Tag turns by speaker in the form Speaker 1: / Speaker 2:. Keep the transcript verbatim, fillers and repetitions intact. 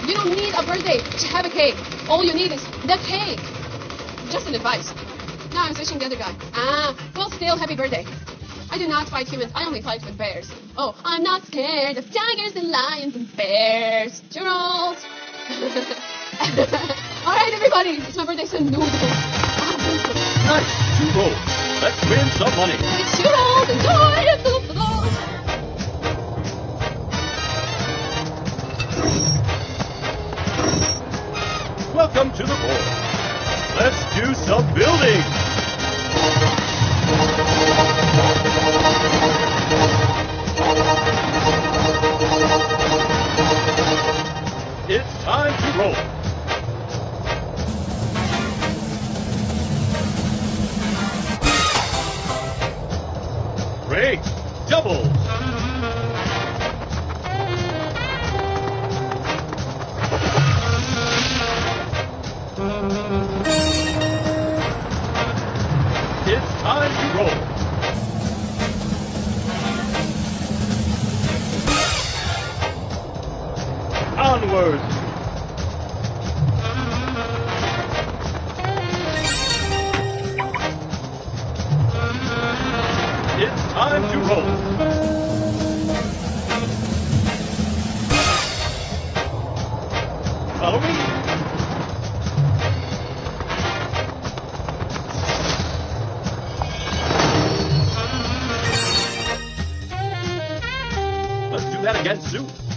Speaker 1: You don't need a birthday to have a cake. All you need is the cake. Just an advice. Now I'm switching the other guy. Ah, well, still, happy birthday. I do not fight humans. I only fight with bears. Oh, I'm not scared of tigers and lions and bears. Churros. All right, everybody. It's my birthday, so noodles.
Speaker 2: Nice. Churros. Let's win some money.
Speaker 1: It's churros. Enjoy it.
Speaker 2: Welcome to the board. Let's do some building. It's time to roll. Great. Doubles. It's time to roll. Onward. It's time to roll. Follow me. Let's do that again soon.